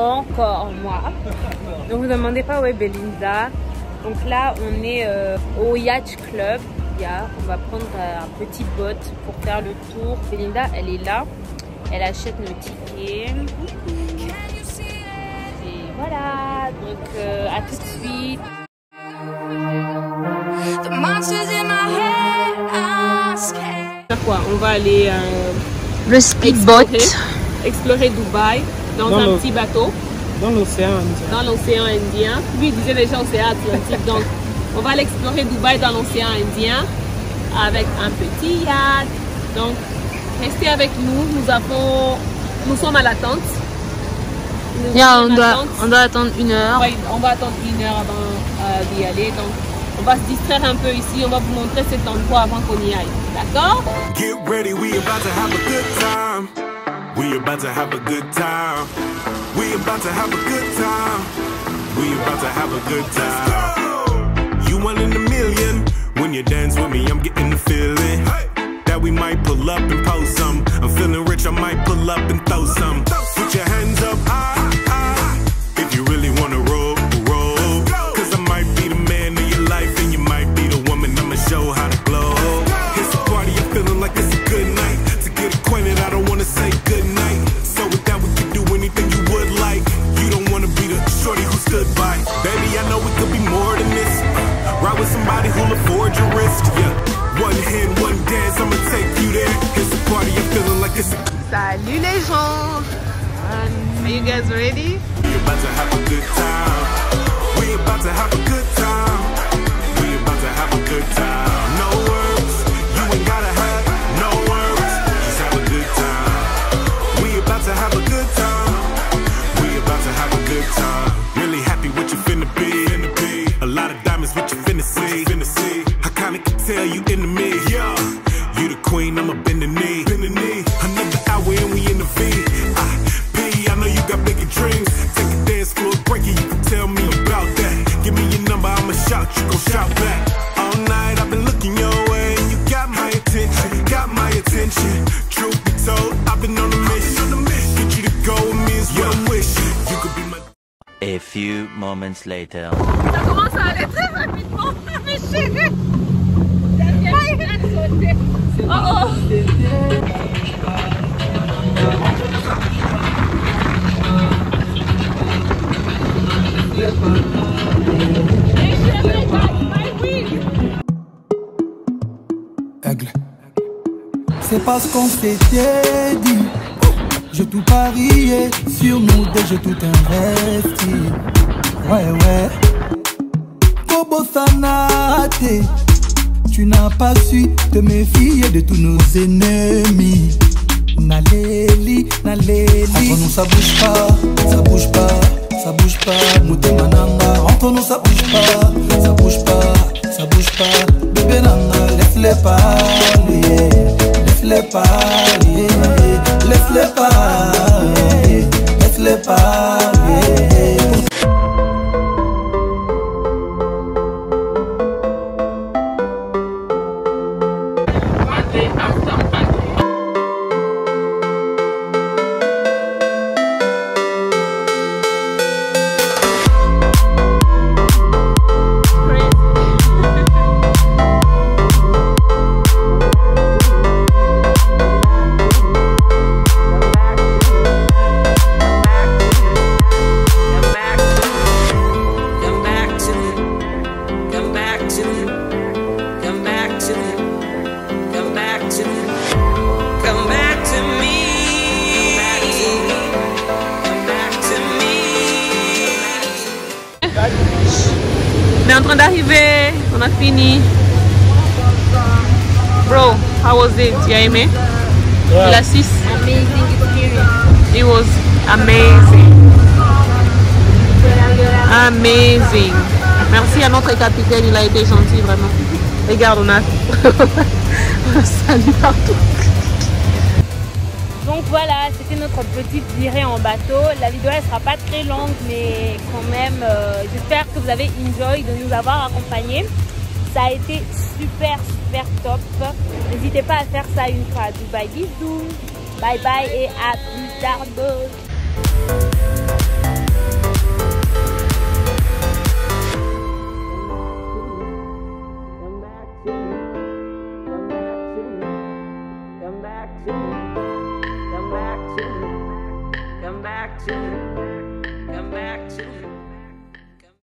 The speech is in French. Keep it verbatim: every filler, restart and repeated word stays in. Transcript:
encore moi. Ne vous demandez pas où est Belinda. Donc là, on est euh, au Yacht Club. Yeah. On va prendre un petit boat pour faire le tour. Belinda, elle est là. Elle achète nos tickets. Et voilà. Donc euh, à tout de suite. Quoi, on va aller euh, le speedboat explorer, explorer Dubaï dans, dans un le, petit bateau dans l'océan Indien. Dans l'océan Indien. Lui il disait déjà océan Atlantique. Donc on va aller explorer Dubaï dans l'océan Indien avec un petit yacht. Donc restez avec nous. Nous avons, nous sommes à l'attente. Yeah, on doit, on doit attendre une heure. Ouais, on va attendre une heure avant euh, d'y aller. Donc on va se distraire un peu ici, on va vous montrer cet endroit avant qu'on y aille, d'accord? Get ready, we about to have a good time. We about to have a good time. We about to have a good time. We about to have a good time. You one in a million. When you dance with me, I'm getting the feeling that we might pull up and post some. I'm feeling rich, I might pull up and throw some. Put your hands up high, high. If you really wanna roll, roll. Cause I might be the man of your life and you might be the woman, I'ma show how to glow. It's a party, I'm feeling like it's a good night. To get acquainted, I don't wanna say good night. So with that, we can do anything you would like. You don't wanna be the shorty who stood by. Baby, I know it could be more than this. Ride with somebody who'll afford your risk, yeah. One hand, one dance, I'ma take you there. It's a party, I'm feeling like it's a... Salut les gens! Are you guys ready? We about to have a good time. We about to have a good time. We about to have a good time. No words, you ain't gotta have no words. Just have a good time. We about to have a good time. We about to have a good time. Really happy what you finna be. Finna be. A lot of diamonds, what you finna see. Finna see. I kinda can tell you into me. Yeah. You the queen, I'ma bend the knee. Bend the knee. Another hour and we in the V. I P, I know you got bigger dreams. Take a dance floor, break it, you can tell me about that. Give me your number, I'ma shout, you gon' shout back. All night I've been looking your way, and you got my attention, got my attention. Truth be told, I've been on a mission. Get you to go with me is what I'm wishing. You could be my... A few moments later. Ça commence à aller très rapidement, mais chérie! Oh oh! Aigle. C'est parce qu'on s'était dit. Je tout parié sur nous dès je tout investi. Ouais ouais. Bobo Sanate. Tu n'as pas su te méfier de tous nos ennemis. Naléli, Naléli. Entre nous ça bouge pas, ça bouge pas, ça bouge pas. Mouté mananga. Entre nous ça bouge pas, ça bouge pas, ça bouge pas. Bébé nana, laisse-les parler, laisse-les parler, laisse-les parler, laisse-les parler. On est en train d'arriver, on a fini. Bro, how was it? Tu as aimé? Yeah. La six? Amazing experience. It was amazing. Amazing. Merci à notre capitaine, il a été gentil vraiment. Regarde, on a, on a salué partout. Donc voilà, c'était notre petite virée en bateau. La vidéo elle sera pas très longue, mais quand même, euh, j'espère que vous avez enjoy de nous avoir accompagnés. Ça a été super super top. N'hésitez pas à faire ça une fois à Dubaï. Bisous, bye bye et à plus tard. to me. Come back to me. Come back to me.